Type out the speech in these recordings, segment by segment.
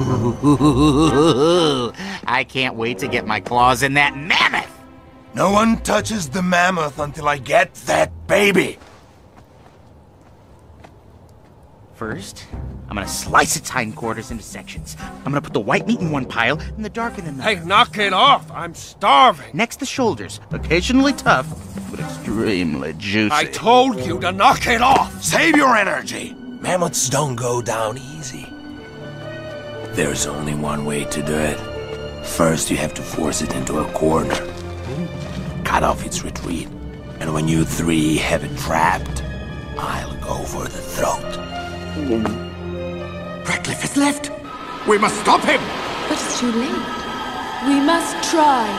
I can't wait to get my claws in that mammoth! No one touches the mammoth until I get that baby! First, I'm gonna slice its hindquarters into sections. I'm gonna put the white meat in one pile and the dark in another. Hey, knock it off! I'm starving! Next, the shoulders. Occasionally tough, but extremely juicy. I told you to knock it off! Save your energy! Mammoths don't go down easy. There's only one way to do it. First, you have to force it into a corner. Cut off its retreat. And when you three have it trapped, I'll go for the throat. Ratcliffe has left! We must stop him! But it's too late. We must try.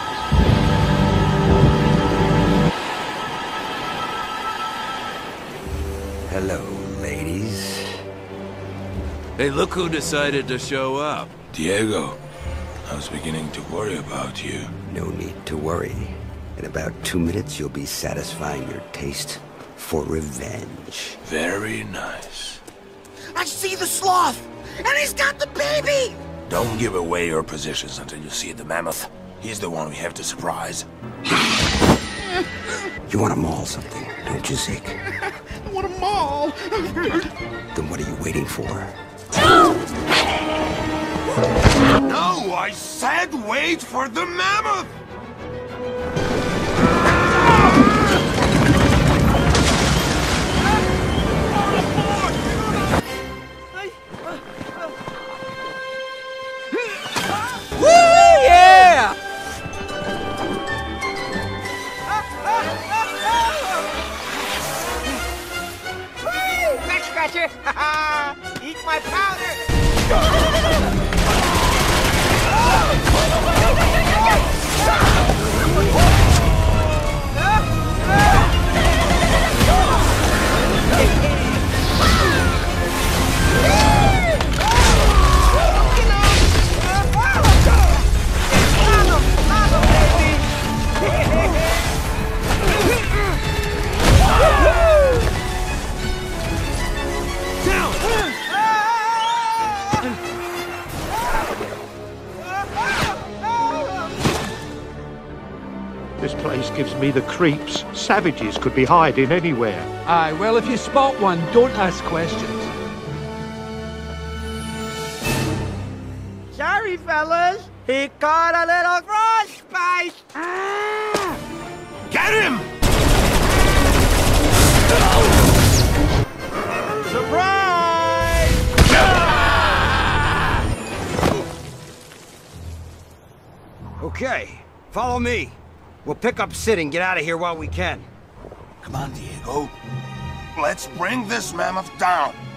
Hello, ladies. Hey, look who decided to show up. Diego, I was beginning to worry about you. No need to worry. In about 2 minutes, you'll be satisfying your taste for revenge. Very nice. I see the sloth! And he's got the baby! Don't give away your positions until you see the mammoth. He's the one we have to surprise. You want to maul something, don't you, Zeke? I want a maul! Then what are you waiting for? No, I said wait for the mammoth! Eat my powder! This place gives me the creeps. Savages could be hiding anywhere. Aye, well, if you spot one, don't ask questions. Sorry, fellas. He caught a little frostbite. Get him! Surprise! Okay, follow me. We'll pick up Sid and get out of here while we can. Come on, Diego. Let's bring this mammoth down.